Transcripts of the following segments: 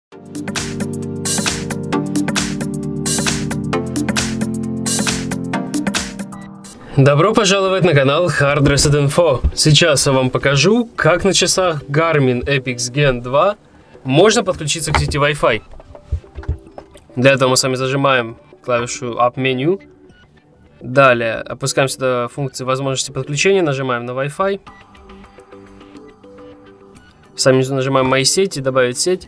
Добро пожаловать на канал Hard Reset Info. Сейчас я вам покажу, как на часах Garmin Epix Gen 2 можно подключиться к сети Wi-Fi. Для этого мы с вами зажимаем клавишу Up Menu. Далее опускаемся до функции возможности подключения, нажимаем на Wi-Fi. Сами внизу нажимаем «Мои сети», «Добавить сеть».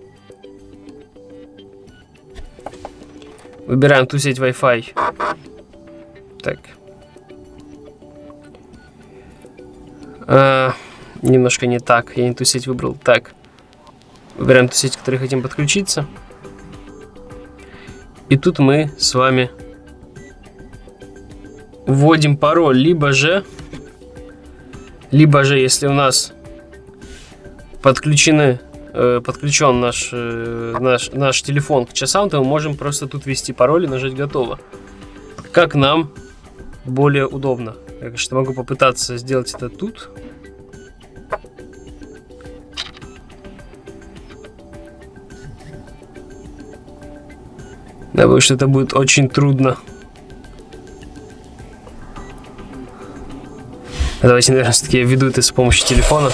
Выбираем ту сеть Wi-Fi. Так. Немножко не так, я не ту сеть выбрал. Так. Выбираем ту сеть, к которой хотим подключиться. И тут мы с вами вводим пароль, либо же, если у нас подключен наш телефон к часам, то мы можем просто тут ввести пароль и нажать «Готово». Как нам более удобно. Я, конечно, могу попытаться сделать это тут. Да, потому что это будет очень трудно. Давайте, наверное, все-таки я введу это с помощью телефона.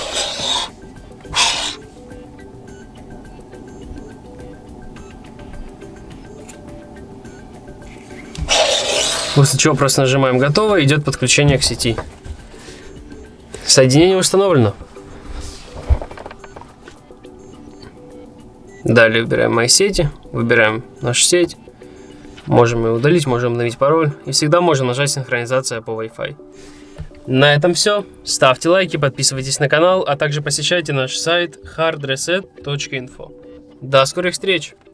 После чего просто нажимаем «Готово», идет подключение к сети. Соединение установлено. Далее выбираем «Мои сети», выбираем нашу сеть. Можем ее удалить, можем обновить пароль. И всегда можем нажать «Синхронизация по Wi-Fi». На этом все. Ставьте лайки, подписывайтесь на канал, а также посещайте наш сайт hardreset.info. До скорых встреч!